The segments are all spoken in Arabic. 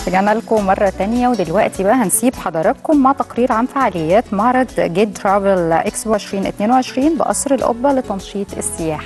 رجعنا لكم مرة تانية، ودلوقتي بقى هنسيب حضراتكم مع تقرير عن فعاليات معرض جيد ترافل اكسبو 2022 بقصر القبة لتنشيط السياحة.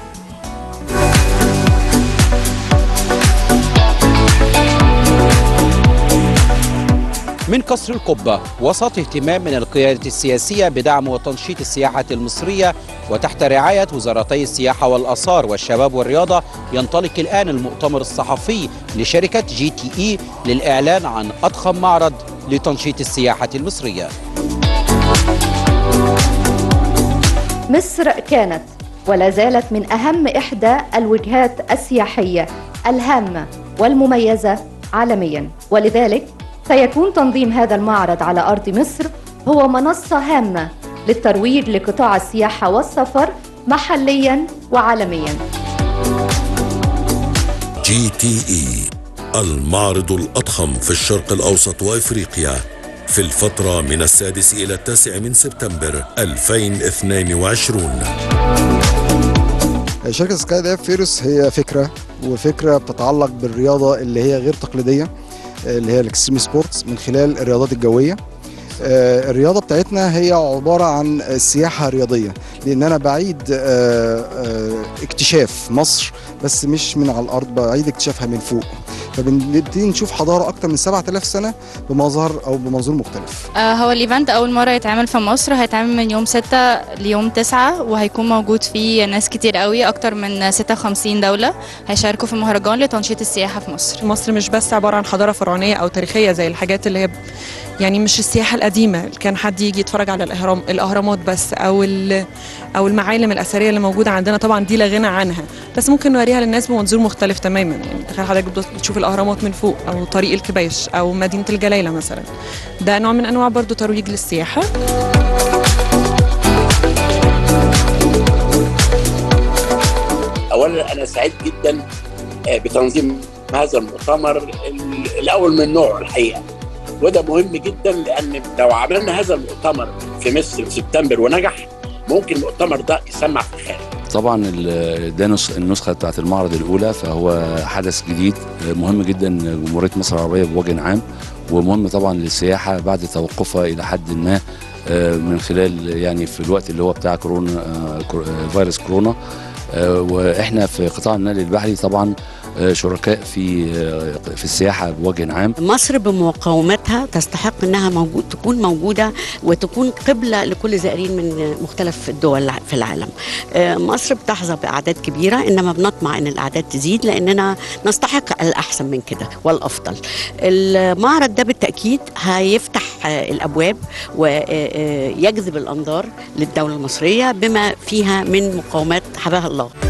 من قصر القبة وسط اهتمام من القيادة السياسية بدعم وتنشيط السياحة المصرية وتحت رعاية وزارتي السياحة والآثار والشباب والرياضة، ينطلق الآن المؤتمر الصحفي لشركة GTE للإعلان عن أضخم معرض لتنشيط السياحة المصرية. مصر كانت ولا زالت من أهم إحدى الوجهات السياحية الهامة والمميزة عالميا، ولذلك سيكون تنظيم هذا المعرض على أرض مصر هو منصة هامة للترويج لقطاع السياحة والسفر محليا وعالميا. GTE المعرض الأضخم في الشرق الأوسط وإفريقيا في الفترة من 6 إلى 9 من سبتمبر 2022. شركة سكاي دايف فيروس هي فكرة بتتعلق بالرياضة اللي هي غير تقليدية، اللي هي الاكستريم سبورتس من خلال الرياضات الجوية. الرياضة بتاعتنا هي عبارة عن سياحة رياضية، لأن أنا بعيد اكتشاف مصر بس مش من على الأرض، بعيد اكتشافها من فوق، فبنبتدي نشوف حضارة أكتر من 7000 سنة بمظهر أو بمنظور مختلف. هو الإيفنت أول مرة يتعمل في مصر، هيتعمل من يوم 6 ليوم 9، وهيكون موجود فيه ناس كتير قوي، أكتر من 56 دولة هيشاركوا في المهرجان لتنشيط السياحة في مصر. مصر مش بس عبارة عن حضارة فرعونية أو تاريخية زي الحاجات اللي هي يعني مش السياحة القديمة، كان حد يجي يتفرج على الأهرامات بس أو المعالم الأثرية اللي موجودة عندنا، طبعا دي لا غنى عنها، بس ممكن نوريها للناس بمنظور مختلف تماما. يعني تخيل حضرتك بتشوف الأهرامات من فوق أو طريق الكباش أو مدينة الجلايلة مثلا، ده نوع من أنواع برضو ترويج للسياحة. أولا أنا سعيد جدا بتنظيم هذا المؤتمر الأول من نوعه الحقيقة، وده مهم جدا، لأن لو عملنا هذا المؤتمر في مصر في سبتمبر ونجح، ممكن المؤتمر ده يسمع في الخارج. طبعا ده النسخة بتاعت المعرض الأولى، فهو حدث جديد مهم جدا لجمهورية مصر العربية بوجه عام، ومهم طبعا للسياحة بعد توقفها إلى حد ما من خلال يعني في الوقت اللي هو بتاع كورونا، فيروس كورونا. واحنا في قطاع النقل البحري طبعا شركاء في السياحه بوجه عام. مصر بمقوماتها تستحق انها تكون موجوده وتكون قبله لكل زائرين من مختلف الدول في العالم. مصر بتحظى باعداد كبيره، انما بنطمع ان الاعداد تزيد لاننا نستحق الاحسن من كده والافضل. المعرض ده بالتاكيد هيفتح الابواب ويجذب الانظار للدوله المصريه بما فيها من مقومات حباها الله.